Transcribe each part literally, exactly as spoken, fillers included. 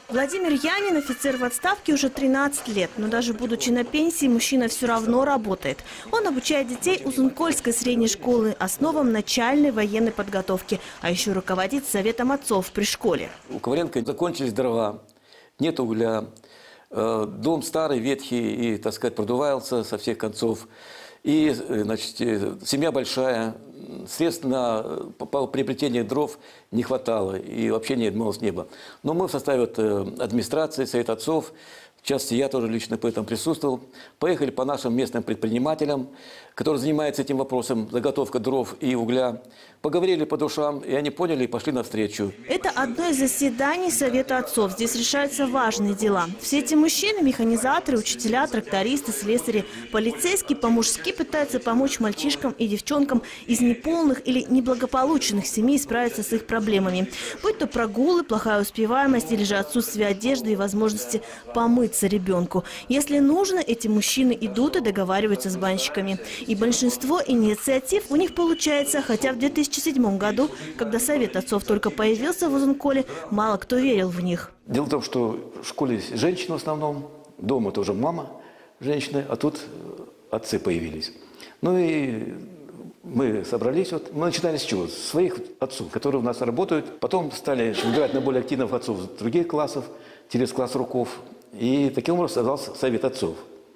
Владимир Янин – офицер в отставке уже тринадцать лет, но даже будучи на пенсии, мужчина все равно работает. Он обучает детей Узункольской средней школы основам начальной военной подготовки, а еще руководит советом отцов при школе. У Коваленко закончились дрова, нет угля, дом старый, ветхий и, так сказать, продувался со всех концов. И, значит, семья большая, средств на приобретение дров не хватало, и вообще не дымалось небо. Но мы в составе вот администрации, совета отцов, в частности, я тоже лично по этому присутствовал, поехали по нашим местным предпринимателям, которые занимаются этим вопросом, заготовка дров и угля. Поговорили по душам, и они поняли и пошли навстречу. Это одно из заседаний Совета отцов. Здесь решаются важные дела. Все эти мужчины – механизаторы, учителя, трактористы, слесари, полицейские по-мужски пытаются помочь мальчишкам и девчонкам из неполных или неблагополучных семей справиться с их проблемами. Будь то прогулы, плохая успеваемость или же отсутствие одежды и возможности помыться ребенку. Если нужно, эти мужчины идут и договариваются с банщиками. И большинство инициатив у них получается, хотя в две тысячи седьмом году, когда Совет отцов только появился в Узунколе, мало кто верил в них. Дело в том, что в школе женщины в основном, дома тоже мама женщины, а тут отцы появились. Ну и мы собрались, вот, мы начинали с чего? С своих отцов, которые у нас работают. Потом стали играть на более активных отцов других классов, через класс руков. И таким образом создался Совет отцов.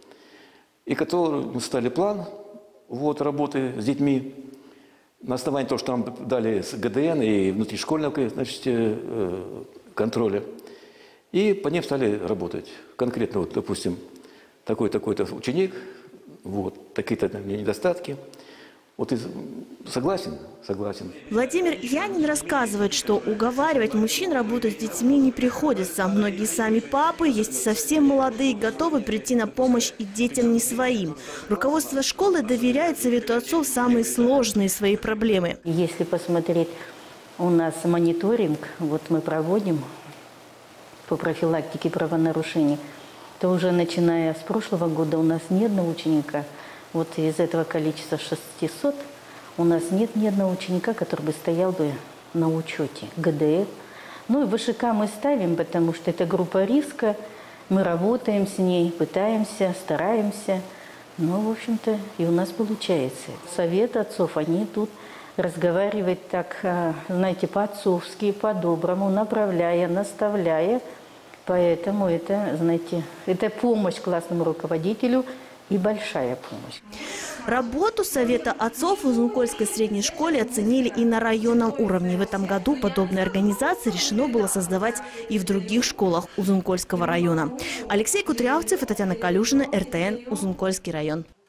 И который мы стали план вот, работы с детьми. На основании того, что нам дали с ГДН и внутришкольного, значит, контроля. И по ним стали работать. Конкретно, вот, допустим, такой-такой-то ученик, вот, такие-то недостатки. Вот и согласен, согласен. Владимир Янин рассказывает, что уговаривать мужчин работать с детьми не приходится. Многие сами папы, есть совсем молодые, готовы прийти на помощь и детям не своим. Руководство школы доверяет Совету отцов самые сложные свои проблемы. Если посмотреть, у нас мониторинг, вот мы проводим по профилактике правонарушений, то уже начиная с прошлого года у нас ни одного ученика. Вот из этого количества шестисот у нас нет ни одного ученика, который бы стоял бы на учете ГДР. Ну и ВШК мы ставим, потому что это группа риска. Мы работаем с ней, пытаемся, стараемся. Ну, в общем-то, и у нас получается. Совет отцов, они тут разговаривают так, знаете, по-отцовски, по-доброму, направляя, наставляя. Поэтому это, знаете, это помощь классному руководителю и большая помощь. Работу Совета отцов в Узункольской средней школе оценили и на районном уровне. В этом году подобные организации решено было создавать и в других школах Узункольского района. Алексей Кудрявцев и Татьяна Калюжина, эр тэ эн, Узункольский район.